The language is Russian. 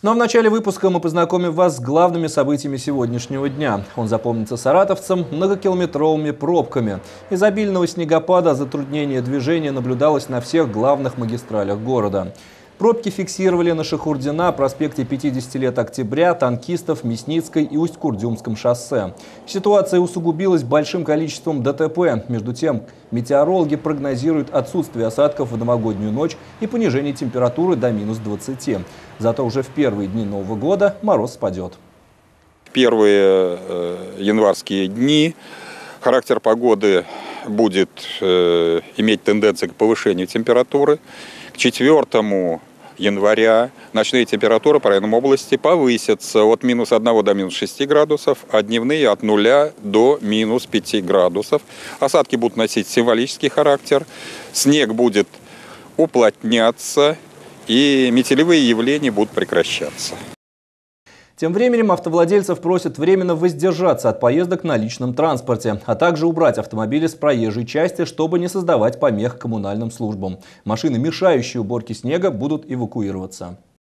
Ну а в начале выпуска мы познакомим вас с главными событиями сегодняшнего дня. Он запомнится саратовцам многокилометровыми пробками. Из обильного снегопада затруднение движения наблюдалось на всех главных магистралях города. Пробки фиксировали на Шахурдина, проспекте 50 лет октября, Танкистов, Мясницкой и Усть-Курдюмском шоссе. Ситуация усугубилась большим количеством ДТП. Между тем, метеорологи прогнозируют отсутствие осадков в новогоднюю ночь и понижение температуры до минус 20. Зато уже в первые дни Нового года мороз спадет. Первые январские дни характер погоды будет иметь тенденцию к повышению температуры. К 4 января ночные температуры по районам области повысятся от минус 1 до минус 6 градусов, а дневные от 0 до минус 5 градусов. Осадки будут носить символический характер, снег будет уплотняться и метелевые явления будут прекращаться. Тем временем автовладельцев просят временно воздержаться от поездок на личном транспорте, а также убрать автомобили с проезжей части, чтобы не создавать помех коммунальным службам. Машины, мешающие уборке снега, будут эвакуироваться.